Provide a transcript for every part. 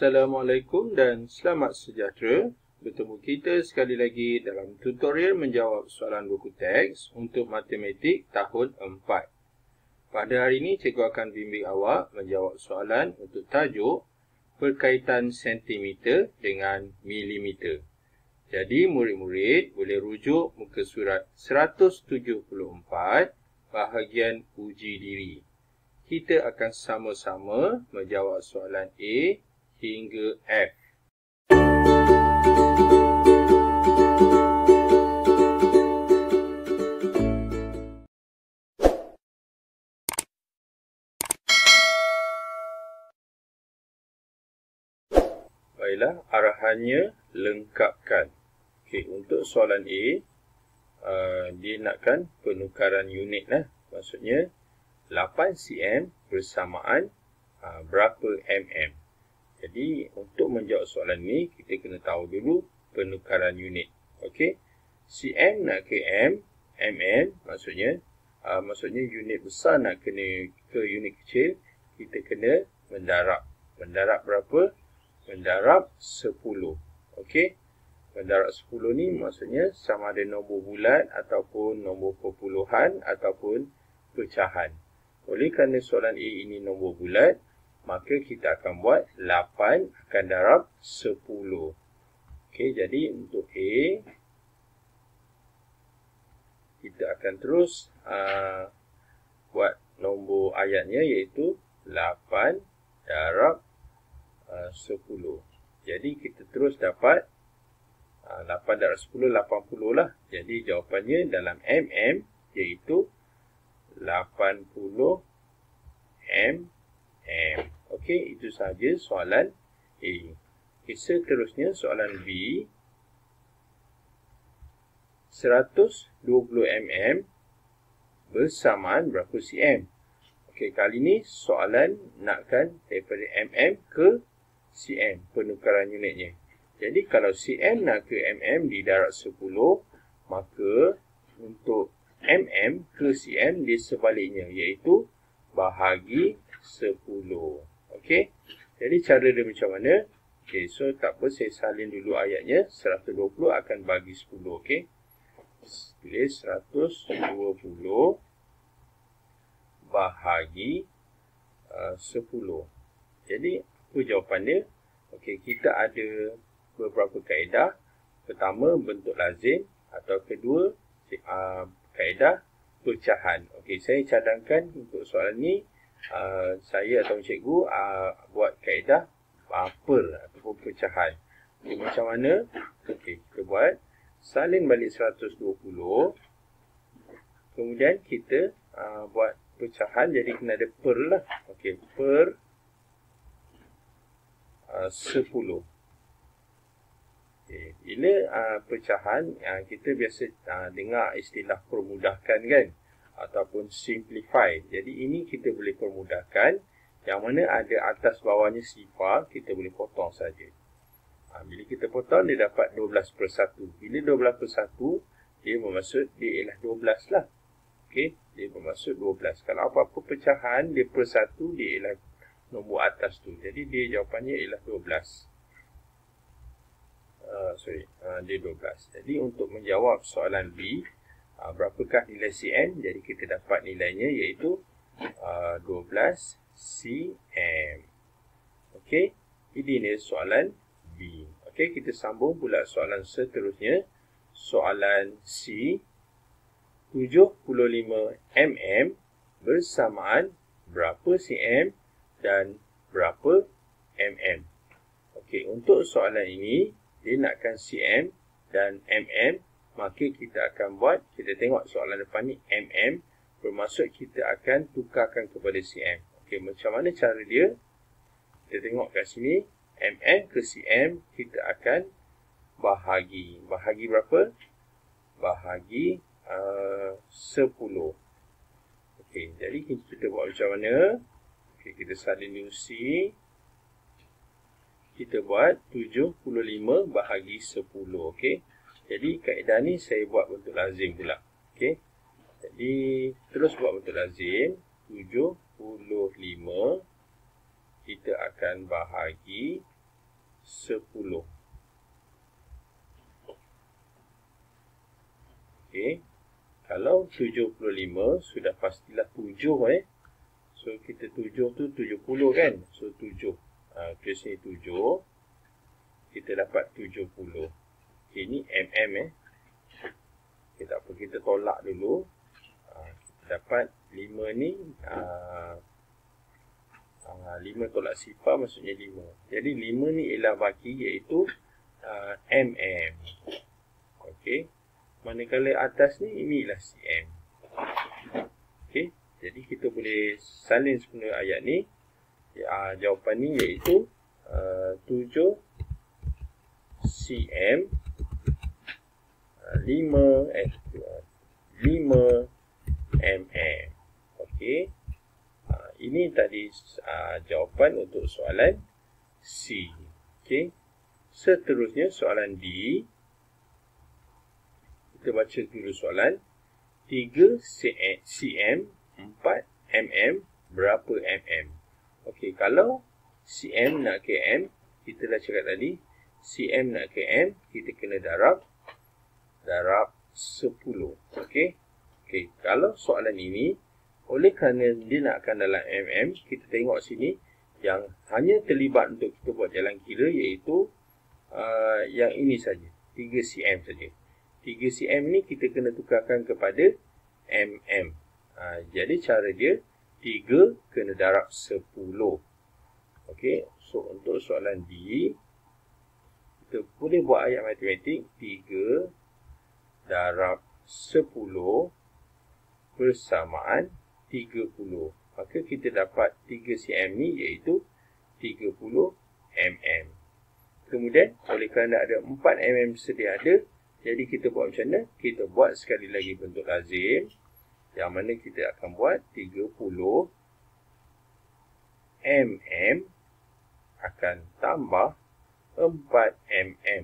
Assalamualaikum dan selamat sejahtera. Bertemu kita sekali lagi dalam tutorial menjawab soalan buku teks untuk matematik tahun 4. Pada hari ini, cikgu akan bimbing awak menjawab soalan untuk tajuk perkaitan sentimeter dengan milimeter. Jadi, murid-murid boleh rujuk muka surat 174 bahagian uji diri. Kita akan sama-sama menjawab soalan A hingga F. Baiklah, arahannya lengkapkan. Okey, untuk soalan A, dia nakkan penukaran unit lah. Maksudnya 8 cm bersamaan berapa mm. Jadi, untuk menjawab soalan ni, kita kena tahu dulu penukaran unit. Okey, cm nak ke m, mm maksudnya unit besar nak kena ke unit kecil, kita kena mendarab. Mendarab berapa? Mendarab 10. Okey, mendarab 10 ni maksudnya sama ada nombor bulat ataupun nombor perpuluhan ataupun pecahan. Oleh kerana soalan A ini nombor bulat, maka kita akan buat 8 akan darab 10. Okey, jadi untuk A, kita akan terus buat nombor ayatnya iaitu 8 darab 10. Jadi kita terus dapat 8 darab 10, 80 lah. Jadi jawapannya dalam mm iaitu 80 mm. Okey, itu sahaja soalan A. Okey, seterusnya soalan B. 120 mm bersamaan berapa cm? Okey, kali ni soalan nakkan daripada mm ke cm, penukaran unitnya. Jadi kalau cm nak ke mm didarab 10, maka untuk mm ke cm dia sebaliknya, iaitu bahagi 10. Okey, jadi cara dia macam mana? Okey, so tak apa, saya salin dulu ayatnya. 120 akan bagi 10. Okey, tulis 120 bahagi 10. Jadi apa jawapan dia? Okey, kita ada beberapa kaedah. Pertama, bentuk lazim, atau kedua, kaedah pecahan. Okey, saya cadangkan untuk soalan ni, saya atau cikgu buat kaedah per ataupun pecahan. Okey, macam mana? Okey, kita buat salin balik 120. Kemudian kita buat pecahan, jadi kena ada per lah. Okey, per 10. Okay. Bila pecahan, kita biasa dengar istilah permudahkan kan, ataupun simplify. Jadi ini kita boleh permudahkan, yang mana ada atas bawahnya sifar, kita boleh potong saja. Bila kita potong, dia dapat 12/1. Bila 12/1, dia bermaksud dia ialah 12 lah. Okey, dia bermaksud 12. Kalau apa-apa pecahan, dia per 1, dia ialah nombor atas tu. Jadi dia jawapannya ialah 12. Dia 12. Jadi untuk menjawab soalan B, berapakah nilai cm? Jadi kita dapat nilainya iaitu 12 cm. Okey, ini dia soalan B. Okey, kita sambung pula soalan seterusnya. Soalan C. 75 mm bersamaan berapa cm dan berapa mm? Okey, untuk soalan ini, dia nakkan cm dan mm, maka kita akan buat, kita tengok soalan depan ni mm, bermaksud kita akan tukarkan kepada cm. Okey, macam mana cara dia? Kita tengok kat sini, mm ke cm, kita akan bahagi. Bahagi berapa? Bahagi 10. Okey, jadi kita buat macam mana? Okey, kita salin dulu C. Kita buat 75 bahagi 10. Okey, jadi kaedah ni saya buat bentuk lazim pula. Okey, jadi terus buat bentuk lazim. 75 kita akan bahagi 10. Okey. Kalau 75 sudah pastilah 7 So kita 7 tu 70 kan. So 7. Tulis ni 7. Kita dapat 70. Okay, ni mm Okay, tak apa, kita tolak dulu. Kita dapat 5 ni 5 tolak sifar maksudnya 5. Jadi 5 ni ialah baki iaitu mm. Okey. Manakala atas ni inilah cm. Okey. Jadi kita boleh salin semula ayat ni. Jawapan ni iaitu 7 cm 5 mm. Okey. Ini tadi jawapan untuk soalan C. Okey. Seterusnya soalan D. Kita baca dulu soalan. 3 cm 4 mm berapa mm? Okey, kalau cm nak km, kita dah cakap tadi, cm nak km, kita kena darab 10. Okey. Okey, kalau soalan ini, oleh kerana dia nakkan dalam mm, kita tengok sini, yang hanya terlibat untuk kita buat jalan kira, iaitu yang ini saja, 3 cm saja. 3 cm ni kita kena tukarkan kepada mm. Jadi cara dia, 3 kena darab 10. Okey, so untuk soalan D, kita boleh buat ayat matematik. 3 darab 10 bersamaan 30. Maka kita dapat 3 cm ni iaitu 30 mm. Kemudian, oleh kerana ada 4 mm sedia ada, jadi kita buat macam mana? Kita buat sekali lagi bentuk lazim, yang mana kita akan buat 30 mm akan tambah 4 mm.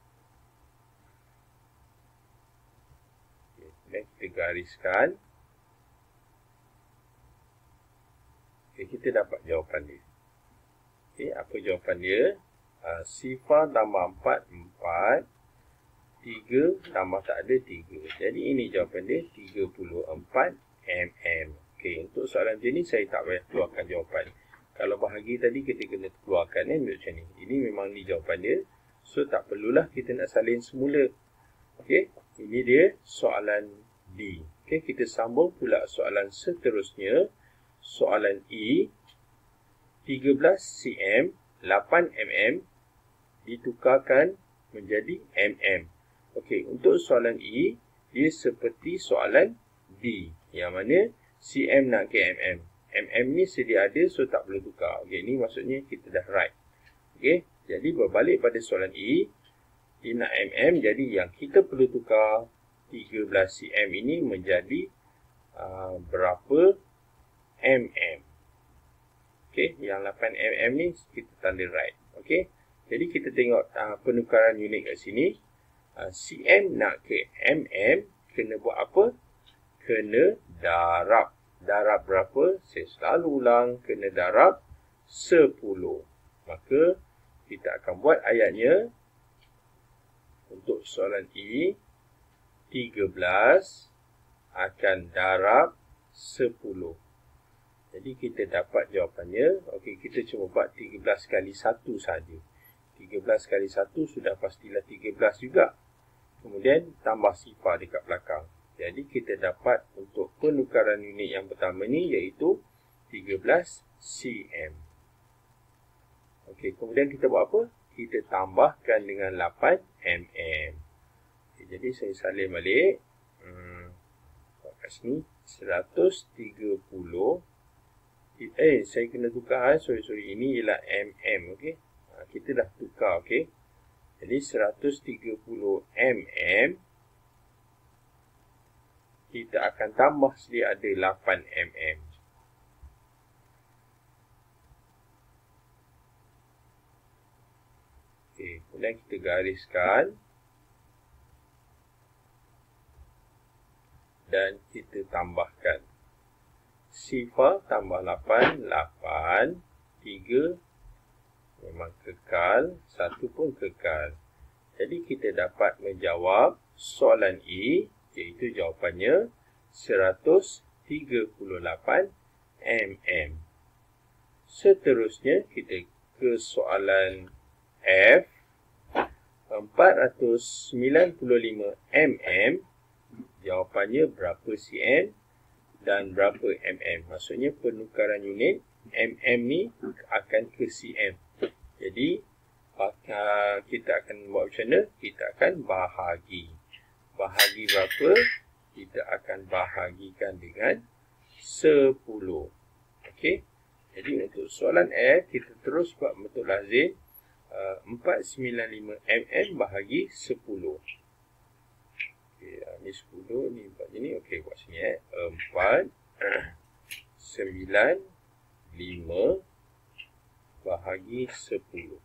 Okay, kita gariskan. Okay, kita dapat jawapan dia. Okay, apa jawapan dia? Sifar tambah 4, 4. 3 tambah tak ada 3. Jadi ini jawapan dia 34 mm. Okey, untuk soalan macam ni saya tak payah keluarkan jawapan. Kalau bahagi tadi kita kena keluarkan macam ni. Ini memang ni jawapan dia. So tak perlulah kita nak salin semula. Okey, ini dia soalan D. Okey, kita sambung pula soalan seterusnya. Soalan E. 13 cm 8 mm ditukarkan menjadi mm. Okey, untuk soalan E, dia seperti soalan D. Yang mana cm nak ke mm. Mm ni sedia ada, so tak perlu tukar. Okey, ni maksudnya kita dah right. Okey, jadi berbalik pada soalan E, dia nak mm, jadi yang kita perlu tukar 13 cm ini menjadi berapa mm. Okey, yang 8 mm ni kita tanda right. Okey, jadi kita tengok penukaran unit kat sini. Cm nak ke mm, kena buat apa? Kena darab. Darab berapa? Saya selalu ulang, kena darab 10. Maka kita akan buat ayatnya untuk soalan E. 13 akan darab 10. Jadi kita dapat jawapannya. Okey, kita cuma buat 13 kali 1 saja. 13 kali 1 sudah pastilah 13 juga. Kemudian tambah sifar dekat belakang. Jadi kita dapat untuk penukaran unit yang pertama ni iaitu 13 cm. Okey, kemudian kita buat apa? Kita tambahkan dengan 8 mm. Okay, jadi saya salin balik. Kat sini 130. Saya kena tukar. Sorry. Ini ialah mm. Okey. Kita dah tukar. Okey. Jadi 130 mm. Kita akan tambah sedia ada 8 mm. Okey. Kemudian kita gariskan. Dan kita tambahkan. Sifar tambah 8. 8. 3. memang kekal, satu pun kekal. Jadi kita dapat menjawab soalan E, iaitu jawapannya 138 mm. Seterusnya kita ke soalan F, 495 mm. Jawapannya berapa cm dan berapa mm. Maksudnya penukaran unit mm ni akan ke cm. Jadi kita akan buat macam mana? Kita akan bahagi. Bahagi berapa? Kita akan bahagikan dengan 10. Okey. Jadi untuk soalan F, kita terus buat bentuk lazim. 495 mm bahagi 10. Okey, ni 10, ni buat ni. Okey, buat sini 495 bahagi 10.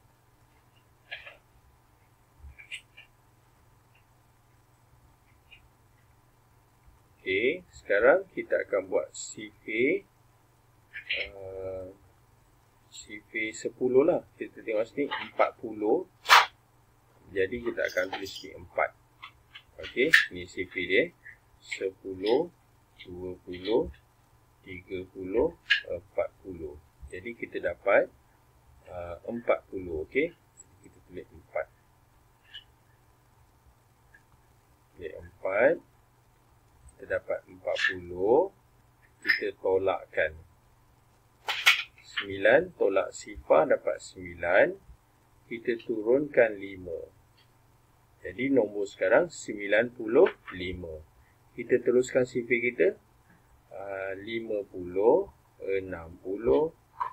Okey, sekarang kita akan buat sifir 10 lah. Kita tengok sini 40. Jadi kita akan tulis sini 4. Okey, ni sifir dia. 10, 20, 30, 40. Jadi kita dapat 40. Okey, kita tulis 4. Tulis 4. Kita dapat 40. Kita tolakkan 9 tolak sifar dapat 9. Kita turunkan 5. Jadi nombor sekarang 95. Kita teruskan sifir kita 50, 60, 70,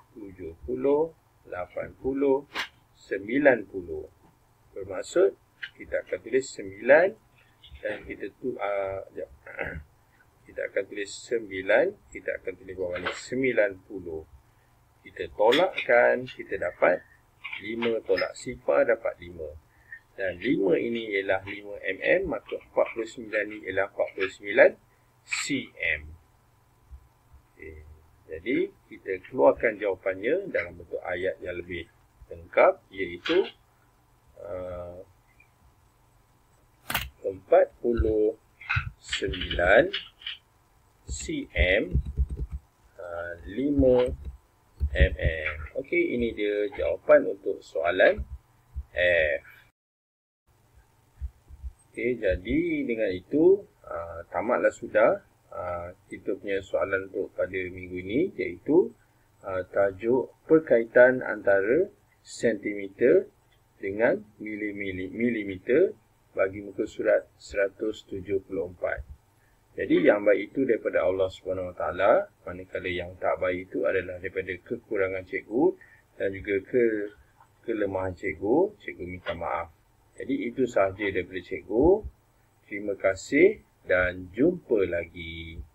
80, 90. Bermaksud kita akan tulis 9 dan kita kita akan tulis 9, kita akan tulis bawah ni 90. Kita tolakkan, kita dapat 5 tolak sifar dapat 5. Dan 5 ini ialah 5 mm, maka 49 ini ialah 49 cm. Okay. Jadi, kita keluarkan jawapannya dalam bentuk ayat yang lebih lengkap, iaitu 49 cm 5 mm. Okey, ini dia jawapan untuk soalan F. Okey, jadi dengan itu tamatlah sudah kita punya soalan untuk pada minggu ini, iaitu tajuk perkaitan antara sentimeter dengan milimeter bagi muka surat 174. Jadi yang baik itu daripada Allah Subhanahu Wa Taala, manakala yang tak baik itu adalah daripada kekurangan cikgu dan juga kelemahan cikgu. Cikgu minta maaf. Jadi itu sahaja daripada cikgu. Terima kasih dan jumpa lagi.